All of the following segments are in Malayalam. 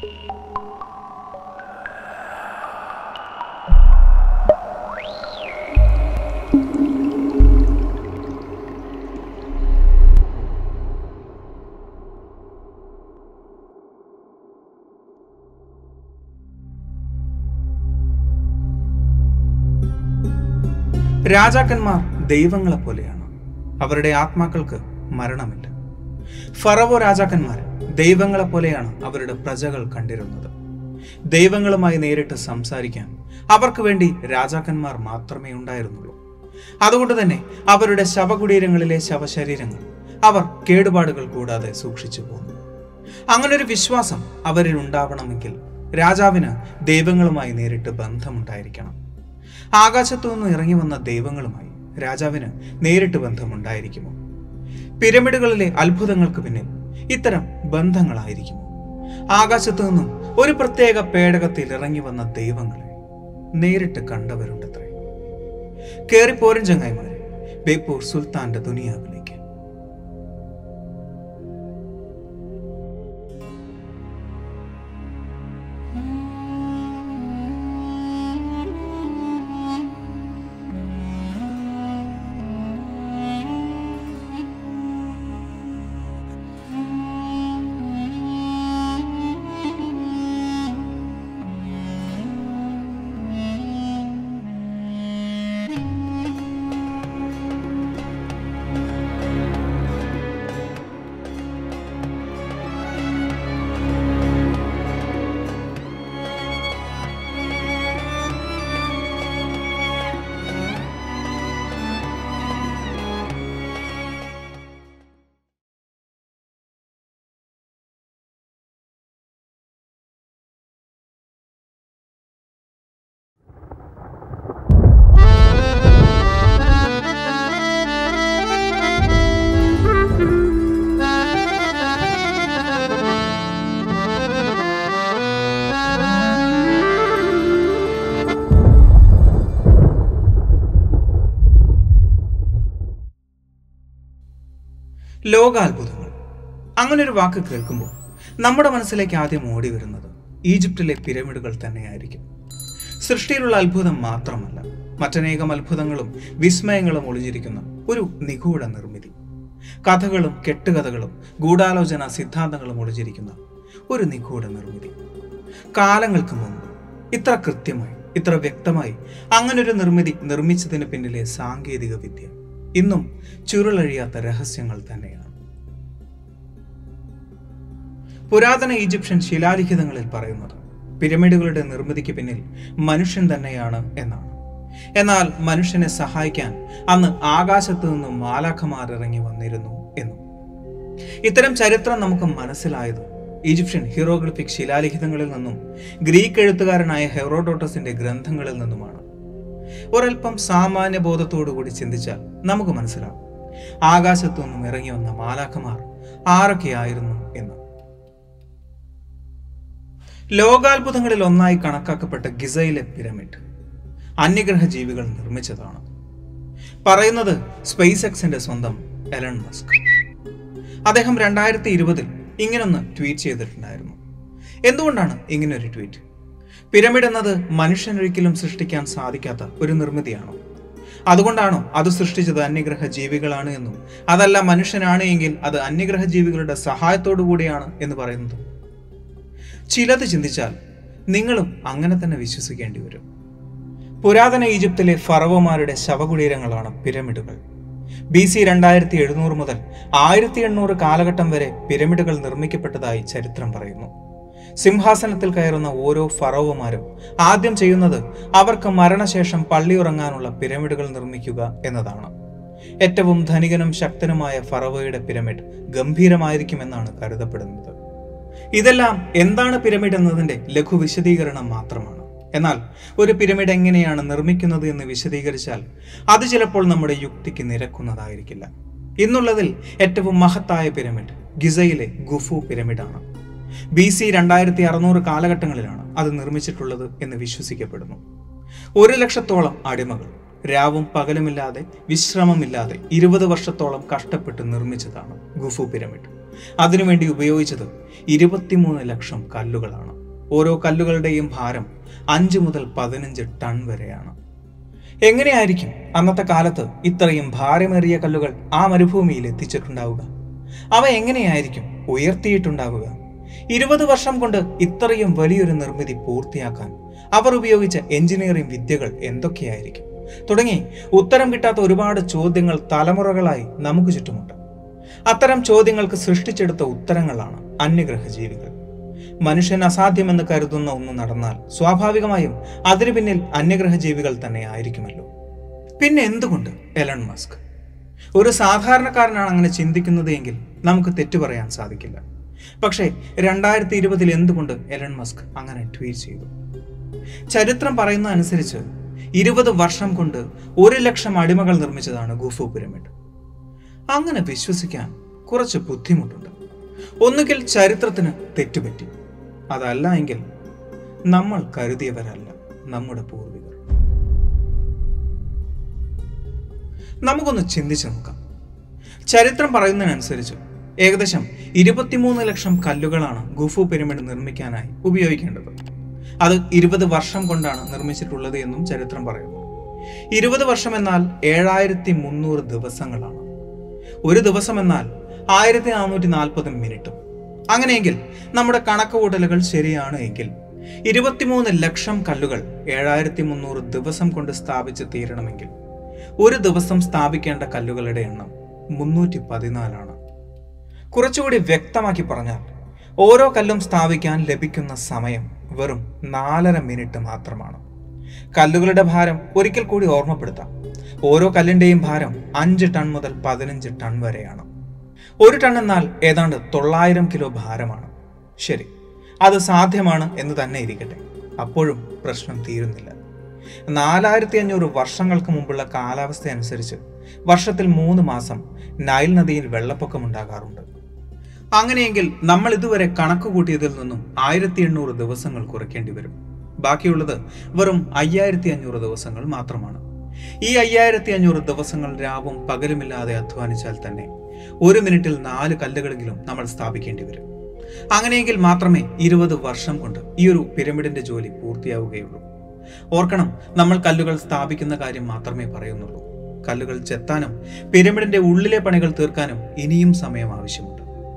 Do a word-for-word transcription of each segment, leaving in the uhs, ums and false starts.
രാജാക്കന്മാർ ദൈവങ്ങളെ പോലെയാണ്. അവരുടെ ആത്മാക്കൾക്ക് മരണമില്ല. ഫറവോ രാജാക്കന്മാർ ദൈവങ്ങളെ പോലെയാണ് അവരുടെ പ്രജകൾ കണ്ടിരുന്നത്. ദൈവങ്ങളുമായി നേരിട്ട് സംസാരിക്കാൻ അവർക്ക് വേണ്ടി രാജാക്കന്മാർ മാത്രമേ ഉണ്ടായിരുന്നുള്ളൂ. അതുകൊണ്ട് തന്നെ അവരുടെ ശവകുടീരങ്ങളിലെ ശവശരീരങ്ങൾ അവർ കേടുപാടുകൾ കൂടാതെ സൂക്ഷിച്ചു പോന്നു. അങ്ങനൊരു വിശ്വാസം അവരിൽ ഉണ്ടാവണമെങ്കിൽ രാജാവിന് ദൈവങ്ങളുമായി നേരിട്ട് ബന്ധമുണ്ടായിരിക്കണം. ആകാശത്തു നിന്ന് ഇറങ്ങി വന്ന ദൈവങ്ങളുമായി രാജാവിന് നേരിട്ട് ബന്ധമുണ്ടായിരിക്കുമോ? പിരമിഡുകളിലെ അത്ഭുതങ്ങൾക്ക് പിന്നിൽ ഇത്തരം ബന്ധങ്ങളായിരിക്കുമോ? ആകാശത്തു നിന്നും ഒരു പ്രത്യേക പേടകത്തിൽ ഇറങ്ങി വന്ന ദൈവങ്ങളെ നേരിട്ട് കണ്ടവരുണ്ടത്രേ. കേറിപ്പോരൻ ചങ്ങായിമാരെ, ബേപ്പൂർ സുൽത്താന്റെ ദുനിയാവിലേക്ക്. ലോകാത്ഭുതങ്ങൾ. അങ്ങനൊരു വാക്ക് കേൾക്കുമ്പോൾ നമ്മുടെ മനസ്സിലേക്ക് ആദ്യം ഓടി വരുന്നത് ഈജിപ്തിലെ പിരമിഡുകൾ തന്നെയായിരിക്കും. സൃഷ്ടിയിലുള്ള അത്ഭുതം മാത്രമല്ല, മറ്റനേകം അത്ഭുതങ്ങളും വിസ്മയങ്ങളും ഒളിഞ്ഞിരിക്കുന്ന ഒരു നിഗൂഢ നിർമ്മിതി. കഥകളും കെട്ടുകഥകളും ഗൂഢാലോചന സിദ്ധാന്തങ്ങളും ഒളിഞ്ഞിരിക്കുന്ന ഒരു നിഗൂഢ നിർമ്മിതി. കാലങ്ങൾക്ക് മുമ്പ് ഇത്ര കൃത്യമായി, ഇത്ര വ്യക്തമായി അങ്ങനൊരു നിർമ്മിതി നിർമ്മിച്ചതിന് പിന്നിലെ സാങ്കേതിക വിദ്യ ഇന്നും ചുരുളഴിയാത്ത രഹസ്യങ്ങൾ തന്നെയാണ്. പുരാതന ഈജിപ്ഷ്യൻ ശിലാലിഖിതങ്ങളിൽ പറയുന്നത് പിരമിഡുകളുടെ നിർമ്മിതിക്ക് പിന്നിൽ മനുഷ്യൻ തന്നെയാണ് എന്നാണ്. എന്നാൽ മനുഷ്യനെ സഹായിക്കാൻ അന്ന് ആകാശത്തു നിന്നും മാലാഖമാർ ഇറങ്ങി വന്നിരുന്നു എന്നും. ഇത്തരം ചരിത്രം നമുക്ക് മനസ്സിലായത് ഈജിപ്ഷ്യൻ ഹീറോഗ്ലിഫിക് ശിലാലിഖിതങ്ങളിൽ നിന്നും ഗ്രീക്ക് എഴുത്തുകാരനായ ഹെറോഡോട്ടസിന്റെ ഗ്രന്ഥങ്ങളിൽ നിന്നുമാണ്. ഒരൽപ്പം സാമാന്യ ബോധത്തോടുകൂടി ചിന്തിച്ചാൽ നമുക്ക് മനസ്സിലാവും ആകാശത്തു നിന്നും ഇറങ്ങി വന്ന മാലാഖമാർ ആരൊക്കെയായിരുന്നു എന്ന്. ലോകാത്ഭുതങ്ങളിൽ ഒന്നായി കണക്കാക്കപ്പെട്ട ഗിസയിലെ പിരമിഡ് അന്യഗ്രഹ ജീവികൾ നിർമ്മിച്ചതാണ്. പറയുന്നത് സ്പേസ് എക്സിന്റെ സ്വന്തം എലൺ മസ്ക്. അദ്ദേഹം രണ്ടായിരത്തി ഇരുപതിൽ ഇങ്ങനൊന്ന് ട്വീറ്റ് ചെയ്തിട്ടുണ്ടായിരുന്നു. എന്തുകൊണ്ടാണ് ഇങ്ങനൊരു ട്വീറ്റ്? പിരമിഡ് എന്നത് മനുഷ്യനൊരിക്കലും സൃഷ്ടിക്കാൻ സാധിക്കാത്ത ഒരു നിർമ്മിതിയാണോ? അതുകൊണ്ടാണോ അത് സൃഷ്ടിച്ചത് അന്യഗ്രഹ ജീവികളാണ് എന്നും അതല്ല മനുഷ്യനാണ് എങ്കിൽ അത് അന്യഗ്രഹ ജീവികളുടെ സഹായത്തോടു കൂടിയാണ് എന്ന് പറയുന്നത്? ചിലത് ചിന്തിച്ചാൽ നിങ്ങളും അങ്ങനെ തന്നെ വിശ്വസിക്കേണ്ടി വരും. പുരാതന ഈജിപ്തിലെ ഫറവോമാരുടെ ശവകുടീരങ്ങളാണ് പിരമിഡുകൾ. ബി സി രണ്ടായിരത്തി എഴുന്നൂറ് മുതൽ ആയിരത്തി എണ്ണൂറ് കാലഘട്ടം വരെ പിരമിഡുകൾ നിർമ്മിക്കപ്പെട്ടതായി ചരിത്രം പറയുന്നു. സിംഹാസനത്തിൽ കയറുന്ന ഓരോ ഫറവോമാരും ആദ്യം ചെയ്യുന്നത് അവർക്ക് മരണശേഷം പള്ളിയുറങ്ങാനുള്ള പിരമിഡുകൾ നിർമ്മിക്കുക എന്നതാണ്. ഏറ്റവും ധനികനും ശക്തനുമായ ഫറവോയുടെ പിരമിഡ് ഗംഭീരമായിരിക്കുമെന്നാണ് കരുതപ്പെടുന്നത്. ഇതെല്ലാം എന്താണ് പിരമിഡ് എന്നതിന്റെ ലഘു വിശദീകരണം മാത്രമാണ്. എന്നാൽ ഒരു പിരമിഡ് എങ്ങനെയാണ് നിർമ്മിക്കുന്നത് എന്ന് വിശദീകരിച്ചാൽ അത് ചിലപ്പോൾ നമ്മുടെ യുക്തിക്ക് നിരക്കുന്നതായിരിക്കില്ല. ഇന്നുള്ളതിൽ ഏറ്റവും മഹത്തായ പിരമിഡ് ഗിസയിലെ ഗുഫു പിരമിഡാണ്. ബി സി രണ്ടായിരത്തി അറുന്നൂറ് കാലഘട്ടങ്ങളിലാണ് അത് നിർമ്മിച്ചിട്ടുള്ളത് എന്ന് വിശ്വസിക്കപ്പെടുന്നു. ഒരു ലക്ഷത്തോളം അടിമകൾ രാവും പകലുമില്ലാതെ വിശ്രമമില്ലാതെ ഇരുപത് വർഷത്തോളം കഷ്ടപ്പെട്ട് നിർമ്മിച്ചതാണ് ഗുഫു പിരമിഡ്. അതിനുവേണ്ടി ഉപയോഗിച്ചത് ഇരുപത്തിമൂന്ന് ലക്ഷം കല്ലുകളാണ്. ഓരോ കല്ലുകളുടെയും ഭാരം അഞ്ച് മുതൽ പതിനഞ്ച് ടൺ വരെയാണ്. എങ്ങനെയായിരിക്കും അന്നത്തെ കാലത്ത് ഇത്രയും ഭാരമേറിയ കല്ലുകൾ ആ മരുഭൂമിയിൽ എത്തിച്ചിട്ടുണ്ടാവുക? അവ എങ്ങനെയായിരിക്കും ഉയർത്തിയിട്ടുണ്ടാവുക? ഇരുപത് വർഷം കൊണ്ട് ഇത്രയും വലിയൊരു നിർമ്മിതി പൂർത്തിയാക്കാൻ അവർ ഉപയോഗിച്ച എഞ്ചിനീയറിംഗ് വിദ്യകൾ എന്തൊക്കെയായിരിക്കും? തുടങ്ങി ഉത്തരം കിട്ടാത്ത ഒരുപാട് ചോദ്യങ്ങൾ തലമുറകളായി നമുക്ക് ചുറ്റുമുണ്ട്. അത്തരം ചോദ്യങ്ങൾക്ക് സൃഷ്ടിച്ചെടുത്ത ഉത്തരങ്ങളാണ് അന്യഗ്രഹ ജീവികൾ. മനുഷ്യൻ അസാധ്യമെന്ന് കരുതുന്ന ഒന്ന് നടന്നാൽ സ്വാഭാവികമായും അതിനു പിന്നിൽ അന്യഗ്രഹ ജീവികൾ തന്നെ ആയിരിക്കുമല്ലോ. പിന്നെ എന്തുകൊണ്ട് എലൺ മസ്ക്? ഒരു സാധാരണക്കാരനാണ് അങ്ങനെ ചിന്തിക്കുന്നത് എങ്കിൽ നമുക്ക് തെറ്റു പറയാൻ സാധിക്കില്ല. പക്ഷേ രണ്ടായിരത്തി ഇരുപതിൽ എന്തുകൊണ്ട് എലൺ മസ്ക് അങ്ങനെ ട്വീറ്റ് ചെയ്തു? ചരിത്രം പറയുന്ന അനുസരിച്ച് ഇരുപത് വർഷം കൊണ്ട് ഒരു ലക്ഷം അടിമകൾ നിർമ്മിച്ചതാണ് ഖുഫു പിരമിഡ്. അങ്ങനെ വിശ്വസിക്കാൻ കുറച്ച് ബുദ്ധിമുട്ടുണ്ട്. ഒന്നുകിൽ ചരിത്രത്തിന് തെറ്റുപറ്റി, അതല്ല എങ്കിൽ നമ്മൾ കരുതിയവരല്ല നമ്മുടെ പൂർവികർ. നമുക്കൊന്ന് ചിന്തിച്ചു നോക്കാം. ചരിത്രം പറയുന്നതിനനുസരിച്ച് ഏകദേശം ഇരുപത്തിമൂന്ന് ലക്ഷം കല്ലുകളാണ് ഖുഫു പിരമിഡ് നിർമ്മിക്കാനായി ഉപയോഗിക്കേണ്ടത്. അത് ഇരുപത് വർഷം കൊണ്ടാണ് നിർമ്മിച്ചിട്ടുള്ളത് എന്നും ചരിത്രം പറയുന്നു. ഇരുപത് വർഷം എന്നാൽ ഏഴായിരത്തി മുന്നൂറ് ദിവസങ്ങളാണ്. ഒരു ദിവസം എന്നാൽ ആയിരത്തി നാനൂറ്റി നാൽപ്പത് മിനിറ്റും. അങ്ങനെയെങ്കിൽ നമ്മുടെ കണക്കുകൂട്ടലുകൾ ശരിയാണ് എങ്കിൽ ഇരുപത്തിമൂന്ന് ലക്ഷം കല്ലുകൾ ഏഴായിരത്തി മുന്നൂറ് ദിവസം കൊണ്ട് സ്ഥാപിച്ച് തീരണമെങ്കിൽ ഒരു ദിവസം സ്ഥാപിക്കേണ്ട കല്ലുകളുടെ എണ്ണം മുന്നൂറ്റി പതിനാലാണ്. കുറച്ചുകൂടി വ്യക്തമാക്കി പറഞ്ഞാൽ ഓരോ കല്ലും സ്ഥാപിക്കാൻ ലഭിക്കുന്ന സമയം വെറും നാലര മിനിറ്റ് മാത്രമാണ്. കല്ലുകളുടെ ഭാരം ഒരിക്കൽ കൂടി ഓർമ്മപ്പെടുത്താം. ഓരോ കല്ലിന്റെയും ഭാരം അഞ്ച് ടൺ മുതൽ പതിനഞ്ച് ടൺ വരെയാണ്. ഒരു ടൺ എന്നാൽ ഏതാണ്ട് തൊള്ളായിരം കിലോ ഭാരമാണ്. ശരി, അത് സാധ്യമാണ് എന്ന് തന്നെ ഇരിക്കട്ടെ. അപ്പോഴും പ്രശ്നം തീരുന്നില്ല. നാലായിരത്തി അഞ്ഞൂറ് വർഷങ്ങൾക്ക് മുമ്പുള്ള കാലാവസ്ഥ അനുസരിച്ച് വർഷത്തിൽ മൂന്ന് മാസം നൈൽ നദിയിൽ വെള്ളപ്പൊക്കം ഉണ്ടാകാറുണ്ട്. അങ്ങനെയെങ്കിൽ നമ്മൾ ഇതുവരെ കണക്ക് കൂട്ടിയതിൽ നിന്നും ആയിരത്തി എണ്ണൂറ് ദിവസങ്ങൾ കുറയ്ക്കേണ്ടി വരും. ബാക്കിയുള്ളത് വെറും അയ്യായിരത്തി അഞ്ഞൂറ് ദിവസങ്ങൾ മാത്രമാണ്. ഈ അയ്യായിരത്തി അഞ്ഞൂറ് ദിവസങ്ങൾ രാവും പകലുമില്ലാതെ അധ്വാനിച്ചാൽ തന്നെ ഒരു മിനിറ്റിൽ നാല് കല്ലുകളെങ്കിലും നമ്മൾ സ്ഥാപിക്കേണ്ടി വരും. അങ്ങനെയെങ്കിൽ മാത്രമേ ഇരുപത് വർഷം കൊണ്ട് ഈ ഒരു പിരമിഡിന്റെ ജോലി പൂർത്തിയാവുകയുള്ളൂ. ഓർക്കണം, നമ്മൾ കല്ലുകൾ സ്ഥാപിക്കുന്ന കാര്യം മാത്രമേ പറയുന്നുള്ളൂ. കല്ലുകൾ ചെത്താനും പിരമിഡിന്റെ ഉള്ളിലെ പണികൾ തീർക്കാനും ഇനിയും സമയം ആവശ്യമുണ്ട്.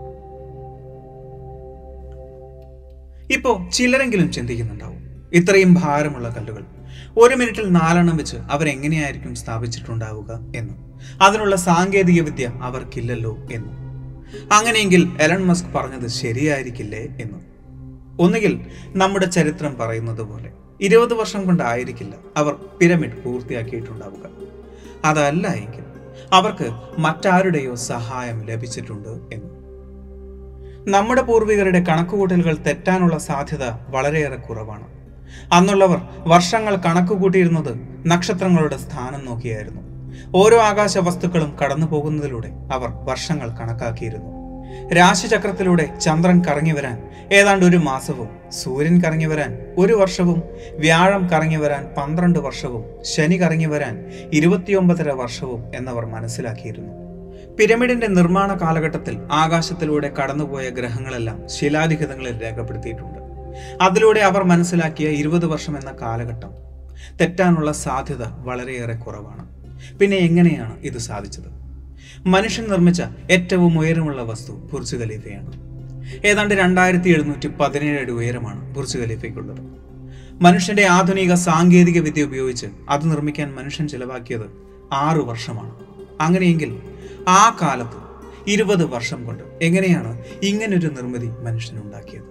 ഇപ്പോ ചിലരെങ്കിലും ചിന്തിക്കുന്നുണ്ടാവും, ഇത്രയും ഭാരമുള്ള കല്ലുകൾ ഒരു മിനിറ്റിൽ നാലെണ്ണം വെച്ച് അവരെങ്ങനെയായിരിക്കും സ്ഥാപിച്ചിട്ടുണ്ടാവുക എന്ന്, അതിനുള്ള സാങ്കേതിക വിദ്യ അവർക്കില്ലല്ലോ എന്ന്. അങ്ങനെയെങ്കിൽ എലൺ മസ്ക് പറഞ്ഞത് ശരിയായിരിക്കില്ലേ എന്ന്. ഒന്നുകിൽ നമ്മുടെ ചരിത്രം പറയുന്നത് പോലെ ഇരുപത് വർഷം കൊണ്ടായിരിക്കില്ല അവർ പിരമിഡ് പൂർത്തിയാക്കിയിട്ടുണ്ടാവുക. അതല്ല എങ്കിൽ അവർക്ക് മറ്റാരുടെയോ സഹായം ലഭിച്ചിട്ടുണ്ട് എന്ന്. നമ്മുടെ പൂർവികരുടെ കണക്കുകൂട്ടലുകൾ തെറ്റാനുള്ള സാധ്യത വളരെയേറെ കുറവാണ്. അന്നുള്ളവർ വർഷങ്ങൾ കണക്കുകൂട്ടിയിരുന്നത് നക്ഷത്രങ്ങളുടെ സ്ഥാനം നോക്കിയായിരുന്നു. ഓരോ ആകാശ വസ്തുക്കളും കടന്നു പോകുന്നതിലൂടെ അവർ വർഷങ്ങൾ കണക്കാക്കിയിരുന്നു. രാശിചക്രത്തിലൂടെ ചന്ദ്രൻ കറങ്ങി വരാൻ ഏതാണ്ട് ഒരു മാസവും, സൂര്യൻ കറങ്ങി വരാൻ ഒരു വർഷവും, വ്യാഴം കറങ്ങി വരാൻ പന്ത്രണ്ട് വർഷവും, ശനി കറങ്ങി വരാൻ ഇരുപത്തിയൊമ്പതര വർഷവും എന്നവർ മനസ്സിലാക്കിയിരുന്നു. പിരമിഡിന്റെ നിർമ്മാണ കാലഘട്ടത്തിൽ ആകാശത്തിലൂടെ കടന്നുപോയ ഗ്രഹങ്ങളെല്ലാം ശിലാലിഖിതങ്ങളിൽ രേഖപ്പെടുത്തിയിട്ടുണ്ട്. അതിലൂടെ അവർ മനസ്സിലാക്കിയ ഇരുപത് വർഷം എന്ന കാലഘട്ടം തെറ്റാനുള്ള സാധ്യത വളരെയേറെ കുറവാണ്. പിന്നെ എങ്ങനെയാണ് ഇത് സാധിച്ചത്? മനുഷ്യൻ നിർമ്മിച്ച ഏറ്റവും ഉയരമുള്ള വസ്തു ബുർജ് ഖലീഫയാണ്. ഏതാണ്ട് രണ്ടായിരത്തി എഴുന്നൂറ്റി പതിനേഴ് അടി ഉയരമാണ് ബുർജ് ഖലീഫയ്ക്കുള്ളത്. മനുഷ്യന്റെ ആധുനിക സാങ്കേതിക വിദ്യ ഉപയോഗിച്ച് അത് നിർമ്മിക്കാൻ മനുഷ്യൻ ചിലവാക്കിയത് ആറു വർഷമാണ്. അങ്ങനെയെങ്കിൽ ആ കാലത്ത് ഇരുപത് വർഷം കൊണ്ട് എങ്ങനെയാണ് ഇങ്ങനൊരു നിർമ്മിതി മനുഷ്യൻ ഉണ്ടാക്കിയത്?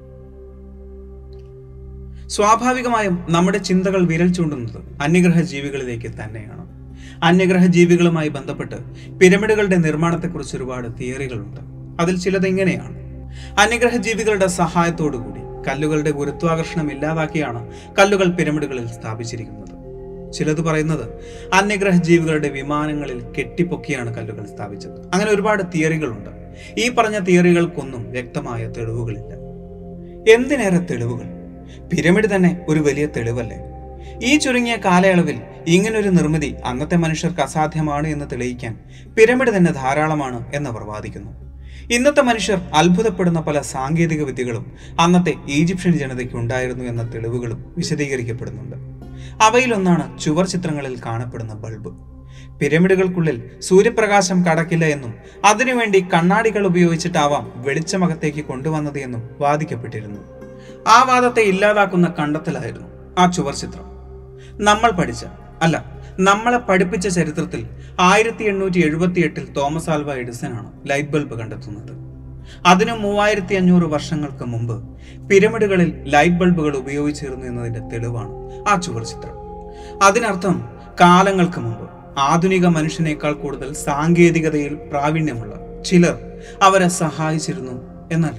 സ്വാഭാവികമായും നമ്മുടെ ചിന്തകൾ വിരൽ ചൂണ്ടുന്നത് അന്യഗ്രഹ ജീവികളിലേക്ക് തന്നെയാണ്. അന്യഗ്രഹ ജീവികളുമായി ബന്ധപ്പെട്ട് പിരമിഡുകളുടെ നിർമ്മാണത്തെക്കുറിച്ച് ഒരുപാട് തിയറികളുണ്ട്. അതിൽ ചിലത് ഇങ്ങനെയാണ്: അന്യഗ്രഹ ജീവികളുടെ സഹായത്തോടുകൂടി കല്ലുകളുടെ ഗുരുത്വാകർഷണം ഇല്ലാതാക്കിയാണ് കല്ലുകൾ പിരമിഡുകളിൽ സ്ഥാപിച്ചിരിക്കുന്നത്. ചിലത് പറയുന്നത് അന്യഗ്രഹ ജീവികളുടെ വിമാനങ്ങളിൽ കെട്ടിപ്പൊക്കിയാണ് കല്ലുകൾ സ്ഥാപിച്ചത്. അങ്ങനെ ഒരുപാട് തിയറികളുണ്ട്. ഈ പറഞ്ഞ തിയറികൾക്കൊന്നും വ്യക്തമായ തെളിവുകളില്ല. എന്തിനേറെ തെളിവുകൾ, പിരമിഡ് തന്നെ ഒരു വലിയ തെളിവല്ലേ? ഈ ചുരുങ്ങിയ കാലയളവിൽ ഇങ്ങനൊരു നിർമ്മിതി അന്നത്തെ മനുഷ്യർക്ക് അസാധ്യമാണ് എന്ന് തെളിയിക്കാൻ പിരമിഡ് തന്നെ ധാരാളമാണ് എന്നവർ വാദിക്കുന്നു. ഇന്നത്തെ മനുഷ്യർ അത്ഭുതപ്പെടുന്ന പല സാങ്കേതിക വിദ്യകളും അന്നത്തെ ഈജിപ്ഷ്യൻ ജനതയ്ക്ക് ഉണ്ടായിരുന്നു എന്ന തെളിവുകളും വിശദീകരിക്കപ്പെടുന്നുണ്ട്. അവയിലൊന്നാണ് ചുവർ ചിത്രങ്ങളിൽ കാണപ്പെടുന്ന ബൾബ്. പിരമിഡുകൾക്കുള്ളിൽ സൂര്യപ്രകാശം കടക്കില്ല എന്നും അതിനുവേണ്ടി കണ്ണാടികൾ ഉപയോഗിച്ചിട്ടാവാം വെളിച്ചമകത്തേക്ക് കൊണ്ടുവന്നത് എന്നും വാദിക്കപ്പെട്ടിരുന്നു. ആ വാദത്തെ ഇല്ലാതാക്കുന്ന കണ്ടെത്തലായിരുന്നു ആ ചുവർ ചിത്രം. നമ്മൾ പഠിച്ച അല്ല നമ്മളെ പഠിപ്പിച്ച ചരിത്രത്തിൽ ആയിരത്തി എണ്ണൂറ്റി എഴുപത്തി എട്ടിൽ തോമസ് ആൽവ എഡിസനാണ് ലൈറ്റ് ബൾബ് കണ്ടെത്തുന്നത്. അതിന് മൂവായിരത്തി അഞ്ഞൂറ് വർഷങ്ങൾക്ക് മുമ്പ് പിരമിഡുകളിൽ ലൈറ്റ് ബൾബുകൾ ഉപയോഗിച്ചിരുന്നു എന്നതിന്റെ തെളിവാണ് ആ ചുവർ ചിത്രം. അതിനർത്ഥം കാലങ്ങൾക്ക് മുമ്പ് ആധുനിക മനുഷ്യനേക്കാൾ കൂടുതൽ സാങ്കേതികതയിൽ പ്രാവീണ്യമുള്ള ചിലർ അവരെ സഹായിച്ചിരുന്നു എന്നല്ലേ?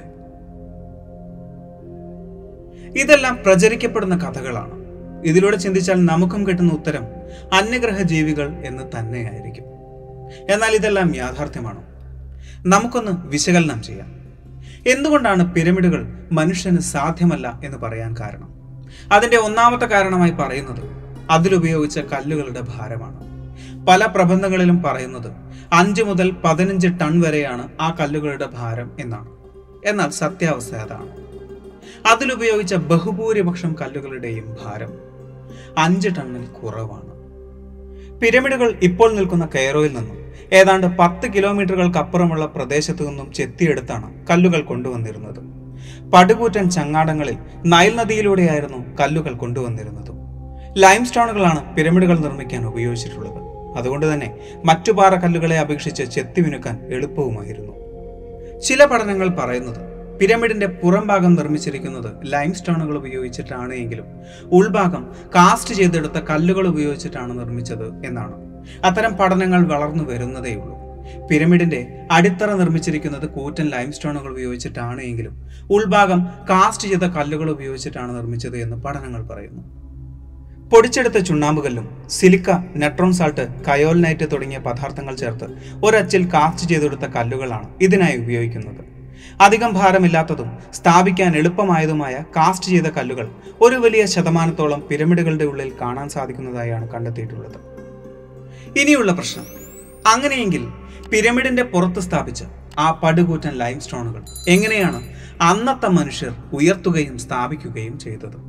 ഇതെല്ലാം പ്രചരിക്കപ്പെടുന്ന കഥകളാണ്. ഇതിലൂടെ ചിന്തിച്ചാൽ നമുക്കും കിട്ടുന്ന ഉത്തരം അന്യഗ്രഹ ജീവികൾ എന്ന് തന്നെയായിരിക്കും. എന്നാൽ ഇതെല്ലാം യാഥാർത്ഥ്യമാണോ? നമുക്കൊന്ന് വിശകലനം ചെയ്യാം. എന്തുകൊണ്ടാണ് പിരമിഡുകൾ മനുഷ്യന് സാധ്യമല്ല എന്ന് പറയാൻ കാരണം? അതിന്റെ ഒന്നാമത്തെ കാരണമായി പറയുന്നത് അതിലുപയോഗിച്ച കല്ലുകളുടെ ഭാരമാണ്. പല പ്രബന്ധങ്ങളിലും പറയുന്നത് അഞ്ച് മുതൽ പതിനഞ്ച് ടൺ വരെയാണ് ആ കല്ലുകളുടെ ഭാരം എന്നാണ്. എന്നാൽ സത്യാവസ്ഥ അതാണ്. അതിലുപയോഗിച്ച ബഹുഭൂരിപക്ഷം കല്ലുകളുടെയും ഭാരം അഞ്ച് ടണ്ണിൽ കുറവാണ്. പിരമിഡുകൾ ഇപ്പോൾ നിൽക്കുന്ന കെയ്റോയിൽ നിന്നും ഏതാണ്ട് പത്ത് കിലോമീറ്ററുകൾക്കപ്പുറമുള്ള പ്രദേശത്തു നിന്നും ചെത്തിയെടുത്താണ് കല്ലുകൾ കൊണ്ടുവന്നിരുന്നത്. പടുകൂറ്റൻ ചങ്ങാടങ്ങളിൽ നൈൽ നദിയിലൂടെയായിരുന്നു കല്ലുകൾ കൊണ്ടുവന്നിരുന്നത്. ലൈം സ്റ്റോണുകളാണ് പിരമിഡുകൾ നിർമ്മിക്കാൻ ഉപയോഗിച്ചിട്ടുള്ളത്. അതുകൊണ്ട് തന്നെ മറ്റു പാറക്കല്ലുകളെ അപേക്ഷിച്ച് ചെത്തി മിനുക്കാൻ എളുപ്പവുമായിരുന്നു. ചില പഠനങ്ങൾ പറയുന്നത് പിരമിഡിന്റെ പുറം ഭാഗം നിർമ്മിച്ചിരിക്കുന്നത് ലൈം സ്റ്റോണുകൾ ഉപയോഗിച്ചിട്ടാണ് എങ്കിലും ഉൾഭാഗം കാസ്റ്റ് ചെയ്തെടുത്ത കല്ലുകൾ ഉപയോഗിച്ചിട്ടാണ് നിർമ്മിച്ചത് എന്നാണ്. അത്തരം പഠനങ്ങൾ വളർന്നു വരുന്നതേയുള്ളൂ. പിരമിഡിന്റെ അടിത്തറ നിർമ്മിച്ചിരിക്കുന്നത് കൂറ്റൻ ലൈം സ്റ്റോണുകൾ ഉപയോഗിച്ചിട്ടാണ് എങ്കിലും ഉൾഭാഗം കാസ്റ്റ് ചെയ്ത കല്ലുകൾ ഉപയോഗിച്ചിട്ടാണ് നിർമ്മിച്ചത് എന്ന് പഠനങ്ങൾ പറയുന്നു. പൊടിച്ചെടുത്ത ചുണ്ണാമ്പുകല്ലും സിലിക്ക, നെട്രോൺ സാൾട്ട്, കയോൽനൈറ്റ് തുടങ്ങിയ പദാർത്ഥങ്ങൾ ചേർത്ത് ഒരച്ചിൽ കാസ്റ്റ് ചെയ്തെടുത്ത കല്ലുകളാണ് ഇതിനായി ഉപയോഗിക്കുന്നത്. അധികം ഭാരമില്ലാത്തതും സ്ഥാപിക്കാൻ എളുപ്പമായതുമായ കാസ്റ്റ് ചെയ്ത കല്ലുകൾ ഒരു വലിയ ശതമാനത്തോളം പിരമിഡുകളുടെ ഉള്ളിൽ കാണാൻ സാധിക്കുന്നതായാണ് കണ്ടെത്തിയിട്ടുള്ളത്. ഇനിയുള്ള പ്രശ്നം, അങ്ങനെയെങ്കിൽ പിരമിഡിന്റെ പുറത്ത് സ്ഥാപിച്ച ആ പടുകൂറ്റൻ ലൈം സ്റ്റോണുകൾ എങ്ങനെയാണ് അന്നത്തെ മനുഷ്യർ ഉയർത്തുകയും സ്ഥാപിക്കുകയും ചെയ്തത്?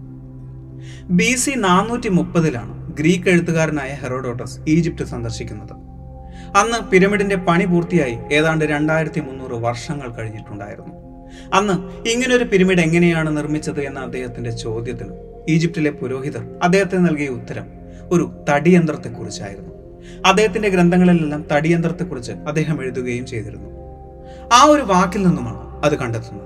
ബി സി നാനൂറ്റി മുപ്പതിലാണ് ഗ്രീക്ക് എഴുത്തുകാരനായ ഹെറോഡോട്ടസ് ഈജിപ്ത് സന്ദർശിക്കുന്നത്. അന്ന് പിരമിഡിന്റെ പണി പൂർത്തിയായി ഏതാണ്ട് രണ്ടായിരത്തി മുന്നൂറ് വർഷങ്ങൾ കഴിഞ്ഞിട്ടുണ്ടായിരുന്നു. അന്ന് ഇങ്ങനൊരു പിരമിഡ് എങ്ങനെയാണ് നിർമ്മിച്ചത് എന്ന അദ്ദേഹത്തിന്റെ ചോദ്യത്തിന് ഈജിപ്തിലെ പുരോഹിതർ അദ്ദേഹത്തിന് നൽകിയ ഉത്തരം ഒരു തടിയന്ത്രത്തെക്കുറിച്ചായിരുന്നു. അദ്ദേഹത്തിന്റെ ഗ്രന്ഥങ്ങളിലെല്ലാം തടിയന്ത്രത്തെക്കുറിച്ച് അദ്ദേഹം എഴുതുകയും ചെയ്തിരുന്നു. ആ ഒരു വാക്കിൽ നിന്നുമാണ് അത് കണ്ടെത്തുന്നത്.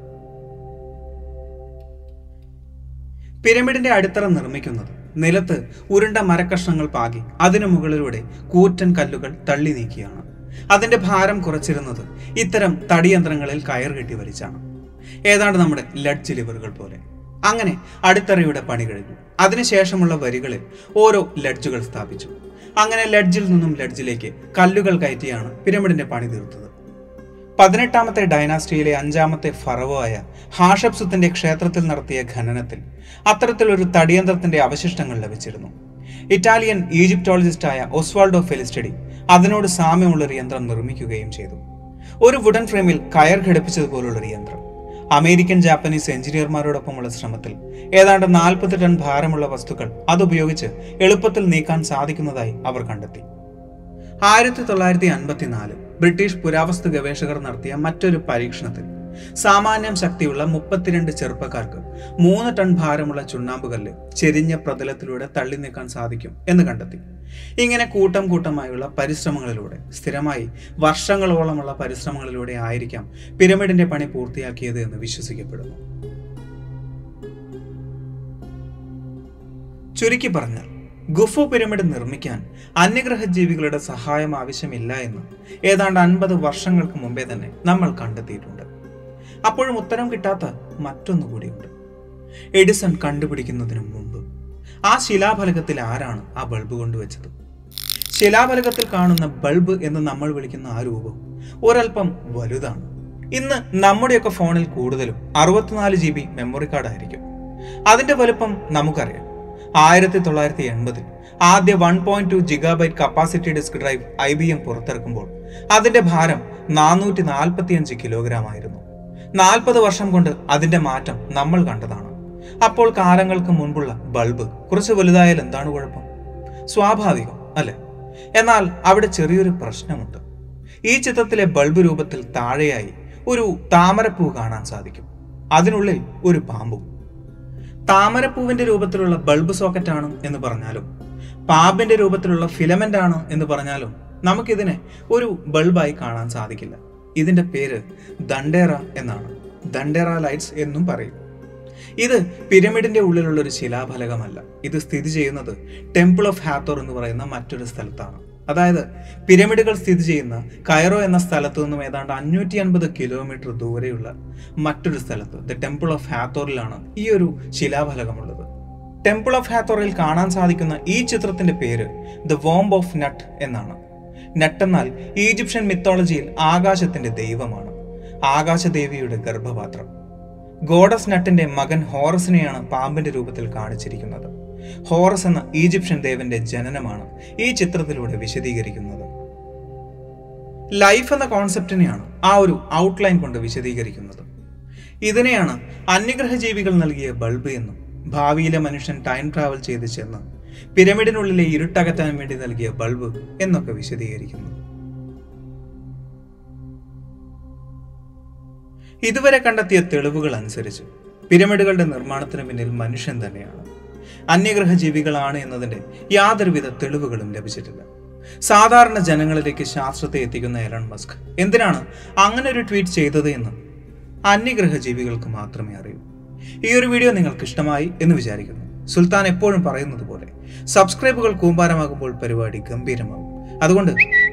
പിരമിഡിന്റെ അടിത്തറ നിർമ്മിക്കുന്നത് നിലത്ത് ഉരുണ്ട മരക്കഷ്ണങ്ങൾ പാകി അതിനു മുകളിലൂടെ കൂറ്റൻ കല്ലുകൾ തള്ളി നീക്കിയാണ്. അതിന്റെ ഭാരം കുറച്ചിരുന്നത് ഇത്തരം തടിയന്ത്രങ്ങളിൽ കയർ കെട്ടി വലിച്ചാണ്, ഏതാണ്ട് നമ്മുടെ ലഡ്ജ് ലിവറുകൾ പോലെ. അങ്ങനെ അടിത്തറയുടെ പണി കഴിഞ്ഞു. അതിനുശേഷമുള്ള വരികളിൽ ഓരോ ലഡ്ജുകൾ സ്ഥാപിച്ചു. അങ്ങനെ ലഡ്ജിൽ നിന്നും ലഡ്ജിലേക്ക് കല്ലുകൾ കയറ്റിയാണ് പിരമിഡിന്റെ പണി തീർത്തത്. പതിനെട്ടാമത്തെ ഡൈനാസ്റ്റിയിലെ അഞ്ചാമത്തെ ഫറവോ ആയ ഹാഷപ്സുത്തിന്റെ ക്ഷേത്രത്തിൽ നടത്തിയ ഖനനത്തിൽ അത്തരത്തിലൊരു തടിയന്ത്രത്തിന്റെ അവശിഷ്ടങ്ങൾ ലഭിച്ചിരുന്നു. ഇറ്റാലിയൻ ഈജിപ്റ്റോളജിസ്റ്റായ ഒസ്വാൾഡോ ഫെലിസ്റ്റഡി അതിനോട് സാമ്യമുള്ളൊരു യന്ത്രം നിർമ്മിക്കുകയും ചെയ്തു. ഒരു വുഡൻ ഫ്രെയിമിൽ കയർ ഘടിപ്പിച്ചതുപോലുള്ളൊരു യന്ത്രം. അമേരിക്കൻ ജാപ്പനീസ് എഞ്ചിനീയർമാരോടൊപ്പമുള്ള ശ്രമത്തിൽ ഏതാണ്ട് നാൽപ്പത് ടൺ ഭാരമുള്ള വസ്തുക്കൾ അതുപയോഗിച്ച് എളുപ്പത്തിൽ നീക്കാൻ സാധിക്കുന്നതായി അവർ കണ്ടെത്തി. ആയിരത്തി തൊള്ളായിരത്തി അൻപത്തിനാല് ബ്രിട്ടീഷ് പുരാവസ്തു ഗവേഷകർ നടത്തിയ മറ്റൊരു പരീക്ഷണത്തിൽ സാമാന്യം ശക്തിയുള്ള മുപ്പത്തിരണ്ട് ചെറുപ്പക്കാർക്ക് മൂന്ന് ടൺ ഭാരമുള്ള ചുണ്ണാമ്പുകല്ല് ചെരിഞ്ഞ പ്രതലത്തിലൂടെ തള്ളി നീക്കാൻ സാധിക്കും എന്ന് കണ്ടെത്തി. ഇങ്ങനെ കൂട്ടം കൂട്ടമായുള്ള പരിശ്രമങ്ങളിലൂടെ, സ്ഥിരമായി വർഷങ്ങളോളമുള്ള പരിശ്രമങ്ങളിലൂടെ ആയിരിക്കാം പിരമിഡിന്റെ പണി പൂർത്തിയാക്കിയത് എന്ന് വിശ്വസിക്കപ്പെടുന്നു. ചുരുക്കി പറഞ്ഞാൽ ഗുഫു പിരമിഡ് നിർമ്മിക്കാൻ അന്യഗ്രഹ ജീവികളുടെ സഹായം ആവശ്യമില്ല എന്ന് ഏതാണ്ട് അൻപത് വർഷങ്ങൾക്ക് മുമ്പേ തന്നെ നമ്മൾ കണ്ടെത്തിയിട്ടുണ്ട്. അപ്പോഴും ഉത്തരം കിട്ടാത്ത മറ്റൊന്നു കൂടിയുണ്ട്. എഡിസൺ കണ്ടുപിടിക്കുന്നതിന് മുമ്പ് ആ ശിലാഫലകത്തിൽ ആരാണ് ആ ബൾബ് കൊണ്ടുവച്ചത്? ശിലാഫലകത്തിൽ കാണുന്ന ബൾബ് എന്ന് നമ്മൾ വിളിക്കുന്ന ആ രൂപം ഒരൽപ്പം വലുതാണ്. ഇന്ന് നമ്മുടെയൊക്കെ ഫോണിൽ കൂടുതലും അറുപത്തിനാല് ജി ബി മെമ്മറി കാർഡ് ആയിരിക്കും. അതിന്റെ വലുപ്പം നമുക്കറിയാം. ആയിരത്തി തൊള്ളായിരത്തി എൺപതിൽ ആദ്യ one point two gigabyte capacity disk drive I B M പുറത്തിറക്കുമ്പോൾ അതിന്റെ ഭാരം നാനൂറ്റി നാൽപ്പത്തിയഞ്ച് കിലോഗ്രാം ആയിരുന്നു. നാൽപ്പത് വർഷം കൊണ്ട് അതിന്റെ മാറ്റം നമ്മൾ കണ്ടതാണ്. അപ്പോൾ കാലങ്ങൾക്ക് മുൻപുള്ള ബൾബ് കുറച്ച് വലുതായാൽ എന്താണ് കുഴപ്പം? സ്വാഭാവികം അല്ലെ? എന്നാൽ അവിടെ ചെറിയൊരു പ്രശ്നമുണ്ട്. ഈ ചിത്രത്തിലെ ബൾബ് രൂപത്തിൽ താഴെയായി ഒരു താമരപ്പൂ കാണാൻ സാധിക്കും. അതിനുള്ളിൽ ഒരു പാമ്പും. താമരപ്പൂവിന്റെ രൂപത്തിലുള്ള ബൾബ് സോക്കറ്റ് ആണ് എന്ന് പറഞ്ഞാലും പാമ്പിന്റെ രൂപത്തിലുള്ള ഫിലമെന്റ് ആണ് എന്ന് പറഞ്ഞാലും നമുക്കിതിനെ ഒരു ബൾബായി കാണാൻ സാധിക്കില്ല. ഇതിന്റെ പേര് ദണ്ഡേറ എന്നാണ്. ദണ്ഡേറ ലൈറ്റ്സ് എന്നും പറയും. ഇത് പിരമിഡിന്റെ ഉള്ളിലുള്ള ഒരു ശിലാഫലകമല്ല. ഇത് സ്ഥിതി ചെയ്യുന്നത് ടെമ്പിൾ ഓഫ് ഹാത്തോർ എന്ന് പറയുന്ന മറ്റൊരു സ്ഥലത്താണ്. അതായത് പിരമിഡുകൾ സ്ഥിതി ചെയ്യുന്ന കൈറോ എന്ന സ്ഥലത്തു നിന്നും ഏതാണ്ട് അഞ്ഞൂറ്റി അൻപത് കിലോമീറ്റർ ദൂരെയുള്ള മറ്റൊരു സ്ഥലത്ത് ദ ടെമ്പിൾ ഓഫ് ഹാത്തോറിലാണ് ഈ ഒരു ശിലാഫലകമുള്ളത്. ടെമ്പിൾ ഓഫ് ഹാത്തോറിൽ കാണാൻ സാധിക്കുന്ന ഈ ചിത്രത്തിന്റെ പേര് ദ വോംബ് ഓഫ് നട്ട് എന്നാണ്. നട്ട് എന്നാൽ ഈജിപ്ഷ്യൻ മിത്തോളജിയിൽ ആകാശത്തിന്റെ ദൈവമാണ്. ആകാശദേവിയുടെ ഗർഭപാത്രം. ഗോഡസ് നട്ടിന്റെ മകൻ ഹോറസിനെയാണ് പാമ്പിന്റെ രൂപത്തിൽ കാണിച്ചിരിക്കുന്നത്. ഹോറസ് എന്ന ഈജിപ്ഷ്യൻ ദേവന്റെ ജനനമാണ് ഈ ചിത്രത്തിലൂടെ വിശദീകരിക്കുന്നത്. ലൈഫ് എന്ന കോൺസെപ്റ്റിനെയാണ് ആ ഒരു ഔട്ട്ലൈൻ കൊണ്ട് വിശദീകരിക്കുന്നത്. ഇതിനെയാണ് അന്യഗ്രഹ ജീവികൾ നൽകിയ ബൾബ് എന്നും ഭാവിയിലെ മനുഷ്യൻ ടൈം ട്രാവൽ ചെയ്ത് ചെന്ന് പിരമിഡിനുള്ളിലെ ഇരുട്ടകറ്റാൻ വേണ്ടി നൽകിയ ബൾബ് എന്നൊക്കെ വിശദീകരിക്കുന്നത്. ഇതുവരെ കണ്ടെത്തിയ തെളിവുകൾ അനുസരിച്ച് പിരമിഡുകളുടെ നിർമ്മാണത്തിന് പിന്നിൽ മനുഷ്യൻ തന്നെയാണ്. അന്യഗ്രഹ ജീവികളാണ് എന്നതിന്റെ യാതൊരുവിധ തെളിവുകളും ലഭിച്ചിട്ടില്ല. സാധാരണ ജനങ്ങളിലേക്ക് ശാസ്ത്രത്തെ എത്തിക്കുന്ന എലൺ മസ്ക് എന്തിനാണ് അങ്ങനെ ഒരു ട്വീറ്റ് ചെയ്തത് എന്ന് അന്യഗ്രഹ ജീവികൾക്ക് മാത്രമേ അറിയൂ. ഈ ഒരു വീഡിയോ നിങ്ങൾക്ക് ഇഷ്ടമായി എന്ന് വിചാരിക്കുന്നു. സുൽത്താൻ എപ്പോഴും പറയുന്നത് പോലെ സബ്സ്ക്രൈബുകൾ കൂമ്പാരമാകുമ്പോൾ പരിപാടി ഗംഭീരമാകും. അതുകൊണ്ട്